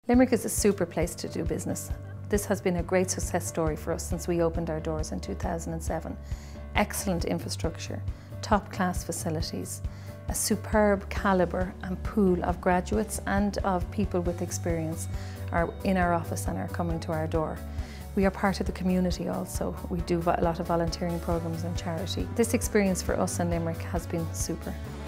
Limerick is a super place to do business. This has been a great success story for us since we opened our doors in 2007. Excellent infrastructure, top-class facilities, a superb calibre and pool of graduates and of people with experience are in our office and are coming to our door. We are part of the community also. We do a lot of volunteering programmes and charity. This experience for us in Limerick has been super.